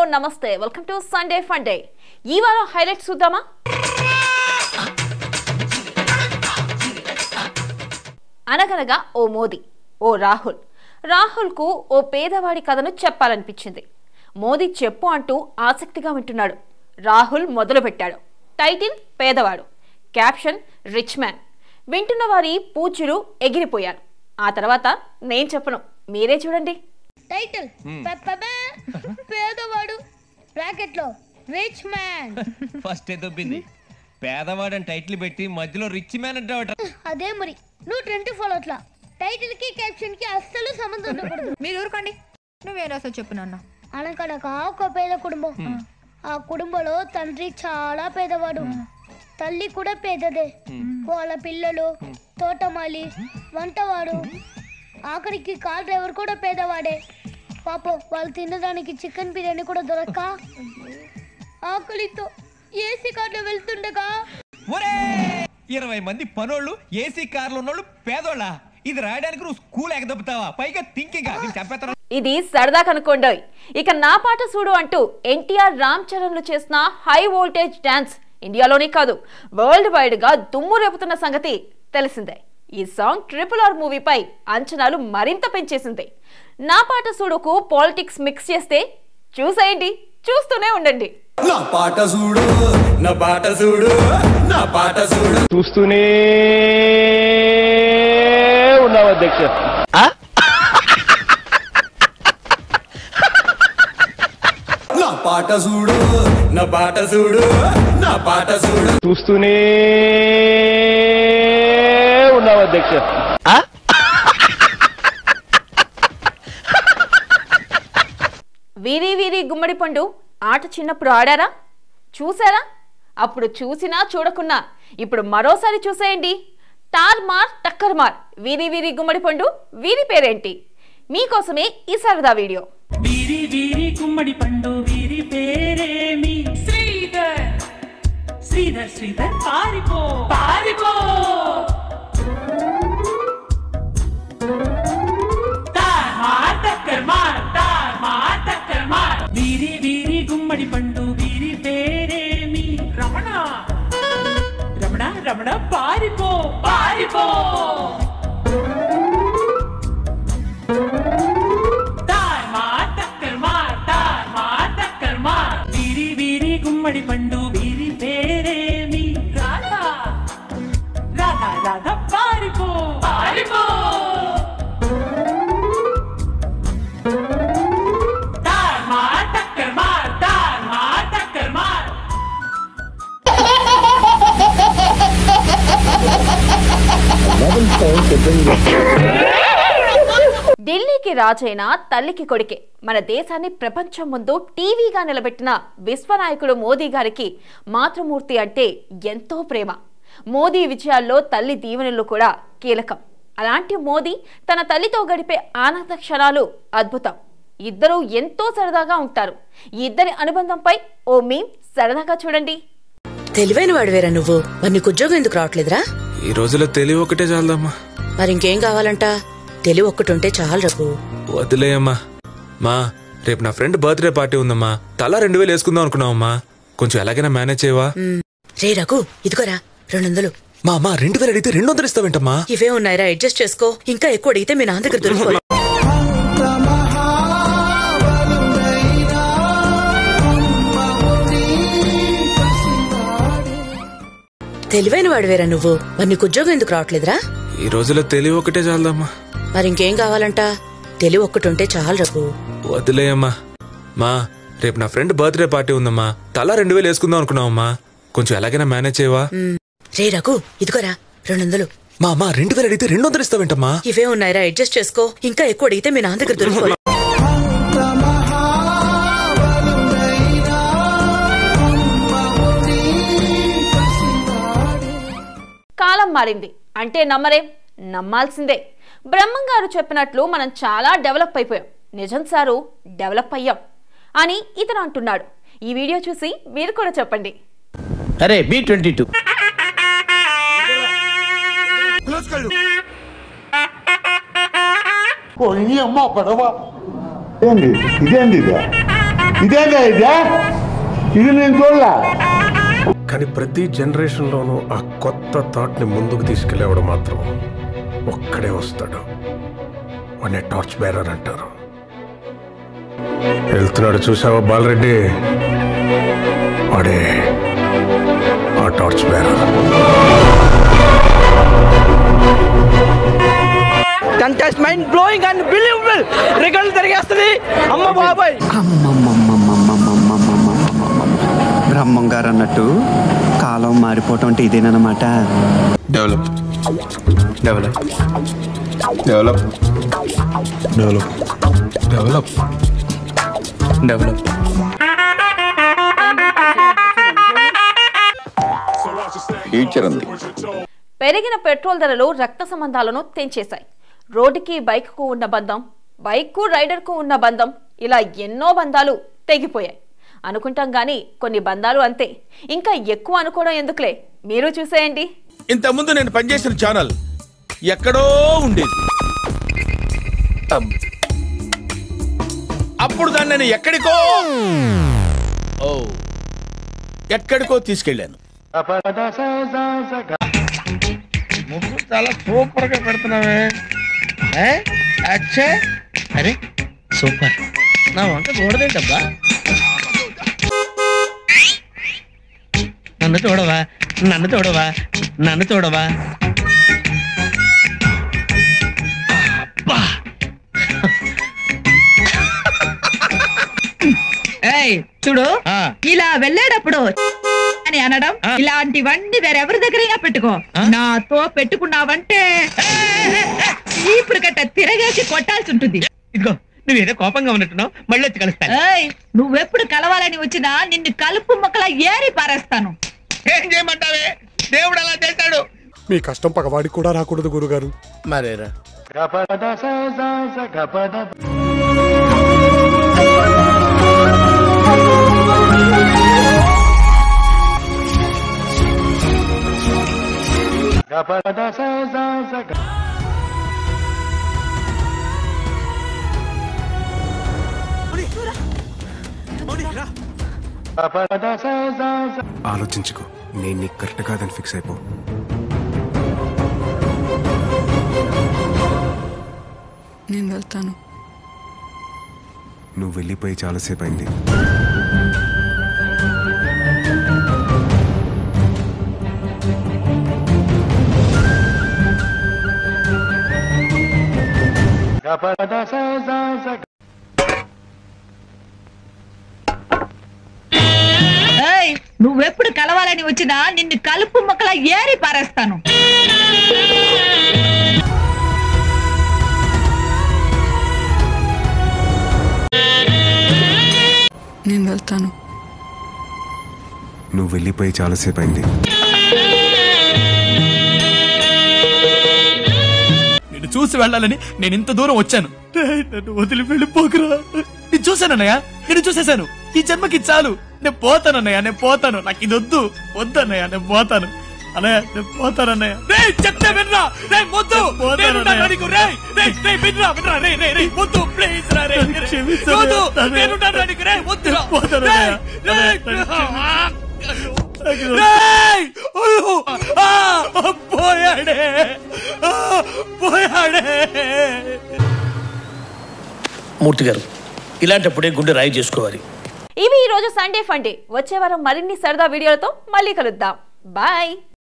నమస్తే welcome to Sunday fun day ఈ వారం హైలైట్స్ చూద్దామా అనగనగా ఓ మోదీ ఓ రాహుల్ కు ఓ పేదవాడి కథను చెప్పాలనిపించింది మోదీ చెప్పు అంటూ ఆసక్తిగా వింటున్నాడు రాహుల్ మొదలుపెట్టాడు టైటిల్ పేదవాడు క్యాప్షన్ రిచ్ మ్యాన్ వింటున్న వారి పూచులు ఎగిరిపోయారు ఆ తర్వాత నేను చెప్పను మీరే చూడండి టైటిల్ పేదవాడు బ్రాకెట్ లో రిచ్ మ్యాన్ ఫస్ట్ దొబ్బింది పేదవాడు అని టైటిల్ పెట్టి మధ్యలో రిచ్ మ్యాన్ అంటావట అదే మరి నువ్వు ట్రెండ్ ఫాలో అట్లా టైటిల్ కి క్యాప్షన్ కి అస్సలు సంబంధం ఉండకూడదు మీరు ఊరుకోండి నువ్వేం రాసావు చెప్పు నాన్న అనకనక ఒక పేద కుటుంబం ఆ కుటుంబంలో తండ్రి చాలా పేదవాడు తల్లి కూడా పేదదే వాళ్ళ పిల్లలు తోటమాలి వంటవాడు ఆఖరికి కార్ డ్రైవర్ కూడా పేదవాడే పాపం వాళ్ళు తినడానికి చికెన్ బిర్యానీ కూడా దొరక్క ఆకలితో ఏసీ కార్లో వెళ్తుండగా 20 మంది పనోళ్ళు ఏసీ కార్లో ఉన్నోళ్ళు పేదోళ్ళ ఇది రాయడానికి నువ్వు స్కూల్ ఎగదొబ్బుతావా పైగా థింకింగ్ చంపేస్తాను ఇది సరదా కనుక్కోండి ఇక నా పాట చూడు అంటూ ఎన్టీఆర్ రామ్ చరణ్లు చేసిన హై వోల్టేజ్ డాన్స్ ఇండియాలోనే కాదు వరల్డ్ వైడ్ గా దుమ్ము రేపుతున్న సంగతి తెలిసిందే ఈ సాంగ్ RRR మూవీపై అంచనాలు మరింత పెంచేసింది నా పాట చూడుకు పాలిటిక్స్ మిక్స్ చేస్తే చూసేయండి చూస్తూనే ఉండండి నా పాట చూడు నా పాట చూడు నా పాట చూడు చూస్తూనే ఉన్నావు అధ్యక్ష నా పాట చూడు నా పాట చూడు నా పాట చూడు చూస్తూనే ఉన్నావు అధ్యక్ష వీరి వీరి గుమ్మడి పండు ఆట చిన్నప్పుడు ఆడారా చూసారా అప్పుడు చూసినా చూడకున్నా ఇప్పుడు మరోసారి చూసేయండి టార్ మార్ టక్కర్ మార్ వీరి వీరి గుమ్మడి పండు వీరి పేరేంటి మీకోసమే ఈ సరదా వీడియో వీరి వీరి గుమ్మడి పండు వీరి పేరేమి శ్రీధర్ శ్రీధర్ శ్రీధర్ పారిపో పారిపో తార్ మార్ టక్కర్ మార్ తార్ మార్ టక్కర్ మార్ వీరి వీరి గుమ్మడి పండు వీరి పేరేమి రమణ రమణ రమణ పారిపో పారిపో గుమ్మడి పండు వీరి పేరేమి రాధా రాధా రాధా పారిపో పారిపో తార్ మార్ టక్కర్ మార్ తార్ మార్ టక్కర్ మార్ ఢిల్లీకి రాజైన తల్లికి కొడుకే మన దేశాన్ని ప్రపంచం ముందు టీవీగా నిలబెట్టిన విశ్వనాయకుడు మోదీ గారికి మాతృమూర్తి అంటే ఎంతో ప్రేమ మోదీ విజయాల్లో తల్లి దీవెనలు కూడా కీలకం అలాంటి మోదీ తన తల్లితో గడిపే ఆనంద క్షణాలు అద్భుతం ఇద్దరూ ఎంతో సరదాగా ఉంటారు ఈ ఇద్దరి అనుబంధంపై ఓ మీమ్ సరదాగా చూడండి తెలివైన వాడివేరా నువ్వు మరి నీకు ఉద్యోగం ఎందుకు రావట్లేదురా ఈ రోజుల్లో తెలివి ఒకటే చాలదమ్మా మరి ఇంకేం కావాలంట తెలివి ఒక్కటుంటే చాలు రఘు వదిలేయమ్మా మా రేపు నా ఫ్రెండ్ బర్త్డే పార్టీ ఉందమ్మా తలా 2000 వేసుకుందాం అనుకున్నావమ్మా కొంచెం ఎలాగైనా మేనేజ్ చేయవా రే రఘు ఇదిగోరా 200 మా అమ్మా 2000 అడిగితే 200 ఇస్తావేంటమ్మా ఇవే ఉన్నాయిరా అడ్జస్ట్ చేసుకో ఇంకా ఎక్కువ అడిగితే మీ నాన్న దగ్గర దొరుకుతుంది తెలివైన వాడివేరా నువ్వు మరి నీకు ఉద్యోగం ఎందుకు రావట్లేదురా ఈ రోజుల్లో తెలివి ఒకటే చాలదమ్మా మరి ఇంకేం కావాలంట తెలివి ఒక్కటుంటే చాలు రఘు వదిలేయమ్మా మా రేపు నా ఫ్రెండ్ బర్త్డే పార్టీ ఉందమ్మా తలా 2000 వేసుకుందాం అనుకున్నావమ్మా కొంచెం ఎలాగైనా మేనేజ్ చేయవా రే రఘు ఇదిగోరా 200 మా అమ్మా 2000 అడిగితే 200 ఇస్తావేంటమ్మా ఇవే ఉన్నాయిరా అడ్జస్ట్ చేసుకో ఇంకా ఎక్కువ అడిగితే మీ నాన్న దగ్గర దొరుకుతుంది కాలం మారింది అంటే నమ్మరేం నమ్మాల్సిందే బ్రహ్మంగారు చెప్పినట్లు మనం చాలా డెవలప్ అయిపోయాం నిజం సారు డెవలప్ అయ్యాం అని ఇతను అంటున్నాడు ఈ వీడియో చూసి మీరు కూడా చెప్పండి అరే B22 అమ్మ పడవ ఏంది ఇదేంది ఇదేగా ఇది నేను చూడలా. కానీ ప్రతి జనరేషన్లోనూ ఆ కొత్త థాట్ని ముందుకు తీసుకెళ్ళేవాడు మాత్రం ఒక్కడే వస్తాడు. వాడిని టార్చ్ బేరర్ అంటారు. వెళ్తున్నాడు చూసావా బాలరెడ్డి, వాడే ఆ torch bearer. Contest mind blowing and believable రికార్డులు తిరిగేస్తుంది. అమ్మ బాబాయ్, బ్రహ్మం గారు అన్నట్టు కాలం మారిపోవటం అంటే ఇదేనమాట. Develop develop develop develop develop develop. పెరిగిన పెట్రోల్ ధరలు రక్త సంబంధాలను తెంచేశాయి. రోడ్డుకి బైక్కు ఉన్న బంధం, బైక్కు రైడర్కు ఉన్న బంధం, ఇలా ఎన్నో బంధాలు తెగిపోయాయి అనుకుంటాం గానీ కొన్ని బంధాలు అంతే. ఇంకా ఎక్కువ అనుకోవడం ఎందుకులే, మీరు చూసేయండి. ఇంతకుముందు నేను పనిచేసిన ఛానల్ ఎక్కడో ఉండేది. అప్పుడు దాన్ని నేను ఎక్కడికో తీసుకెళ్ళాను. చాలా సూపర్ గా పెడుతున్నావే. అరే సూపర్, నా వంట చూడదేంటబ్బా. నన్ను చూడవా, నన్ను చూడవా, నన్ను చూడవా. చూడు, ఇలా వెళ్ళేటప్పుడు అని అనడం ఇలాంటివన్నీ వేరెవరి దగ్గరైనా పెట్టుకో. నాతో పెట్టుకున్నావంటే ఇప్పుడు గట్ట తిరగేసి కొట్టాల్సి ఉంటుంది. ఇదిగో నువ్వేదో కోపంగా ఉన్నట్టున్నావు, మళ్ళీ వచ్చి కలుస్తాను. నువ్వెప్పుడు కలవాలని వచ్చినా నిన్ను కలుపు మొక్కలా ఏరి పారేస్తాను. ఏం చేయమంటావే, దేవుడు అలా చేశాడు. మీ కష్టం పగవాడికి కూడా రాకూడదు గురుగారు. మరేరా ఆలోచించుకో, నేను నీకు కరెక్ట్ కాదని ఫిక్స్ అయిపో. నేను వెళ్తాను. నువ్వు వెళ్ళిపోయి చాలాసేపు అయింది. నువ్వెప్పుడు కలవాలని వచ్చినా నిన్ను కలుపు మొక్కలా ఏరి పారేస్తాను. నేను వెళ్తాను. నువ్వు వెళ్ళిపోయి చాలాసేపు అయింది. నిన్ను చూసి వెళ్ళాలని నేను ఇంత దూరం వచ్చాను. నన్ను వదిలి వెళ్ళిపోకురా. నేను చూశానన్నయ్య, నేను చూసేశాను. ఈ జన్మకి చాలు. నేను పోతానన్నయ్య, నేను పోతాను. నాకు ఇది వద్దు, వద్దన్నయ్య, నేను పోతాను అన్నయ్య, నేను పోతానన్నయ్య. చెప్తే వినరా, వద్దు, వినరా, వద్దు ప్లీజ్ రా, పోయాడే పోయాడే. మూర్తి గారు, ఇలాంటప్పుడే గుండె రాయి చేసుకోవాలి. ఇవి ఈ రోజు సండే ఫండే. వచ్చే వారం మరిన్ని సరదా వీడియోలతో మళ్ళీ కలుద్దాం. బాయ్.